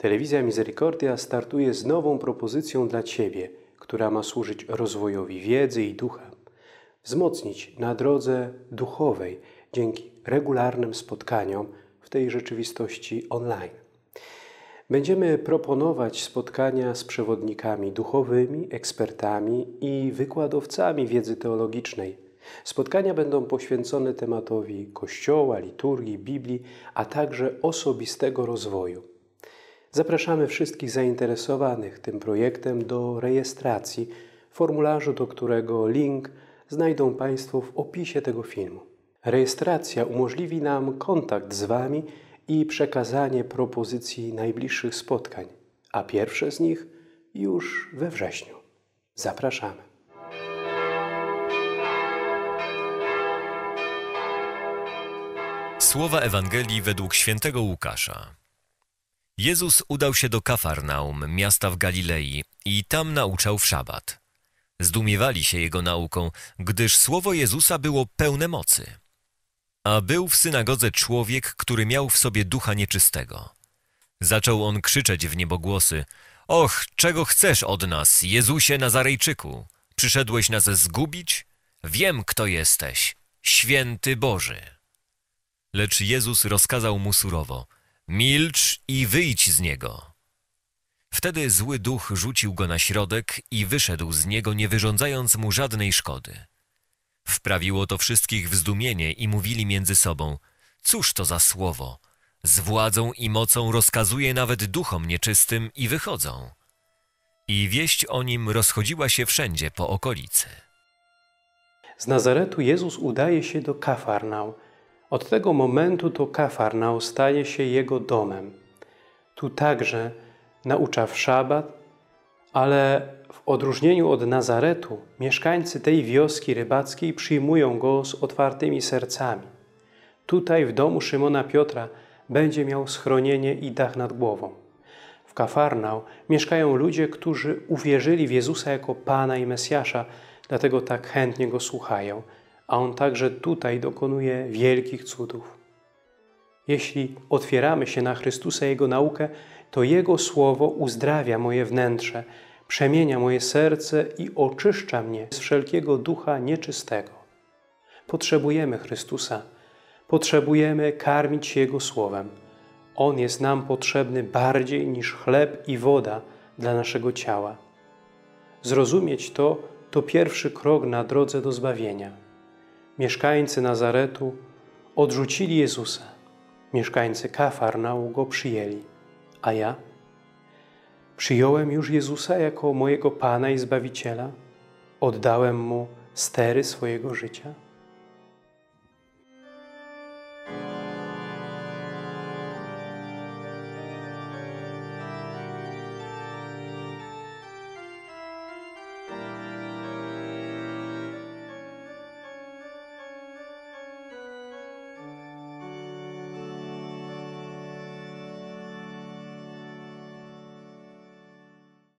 Telewizja Misericordia startuje z nową propozycją dla Ciebie, która ma służyć rozwojowi wiedzy i ducha, wzmocnić na drodze duchowej dzięki regularnym spotkaniom w tej rzeczywistości online. Będziemy proponować spotkania z przewodnikami duchowymi, ekspertami i wykładowcami wiedzy teologicznej. Spotkania będą poświęcone tematowi Kościoła, liturgii, Biblii, a także osobistego rozwoju. Zapraszamy wszystkich zainteresowanych tym projektem do rejestracji, formularzu, do którego link znajdą Państwo w opisie tego filmu. Rejestracja umożliwi nam kontakt z Wami i przekazanie propozycji najbliższych spotkań, a pierwsze z nich już we wrześniu. Zapraszamy. Słowa Ewangelii według świętego Łukasza. Jezus udał się do Kafarnaum, miasta w Galilei, i tam nauczał w szabat. Zdumiewali się jego nauką, gdyż słowo Jezusa było pełne mocy. A był w synagodze człowiek, który miał w sobie ducha nieczystego. Zaczął on krzyczeć w niebogłosy: „Och, czego chcesz od nas, Jezusie Nazarejczyku? Przyszedłeś nas zgubić? Wiem, kto jesteś, święty Boży”. Lecz Jezus rozkazał mu surowo: „Milcz i wyjdź z niego”. Wtedy zły duch rzucił go na środek i wyszedł z niego, nie wyrządzając mu żadnej szkody. Wprawiło to wszystkich w zdumienie i mówili między sobą: „Cóż to za słowo? Z władzą i mocą rozkazuje nawet duchom nieczystym i wychodzą”. I wieść o nim rozchodziła się wszędzie po okolicy. Z Nazaretu Jezus udaje się do Kafarnaum. Od tego momentu to Kafarnaum staje się Jego domem. Tu także naucza w szabat, ale w odróżnieniu od Nazaretu mieszkańcy tej wioski rybackiej przyjmują Go z otwartymi sercami. Tutaj w domu Szymona Piotra będzie miał schronienie i dach nad głową. W Kafarnaum mieszkają ludzie, którzy uwierzyli w Jezusa jako Pana i Mesjasza, dlatego tak chętnie Go słuchają, a On także tutaj dokonuje wielkich cudów. Jeśli otwieramy się na Chrystusa i Jego naukę, to Jego Słowo uzdrawia moje wnętrze, przemienia moje serce i oczyszcza mnie z wszelkiego ducha nieczystego. Potrzebujemy Chrystusa, potrzebujemy karmić się Jego Słowem. On jest nam potrzebny bardziej niż chleb i woda dla naszego ciała. Zrozumieć to pierwszy krok na drodze do zbawienia. Mieszkańcy Nazaretu odrzucili Jezusa. Mieszkańcy Kafarnaum Go przyjęli. A ja? Przyjąłem już Jezusa jako mojego Pana i Zbawiciela? Oddałem Mu stery swojego życia?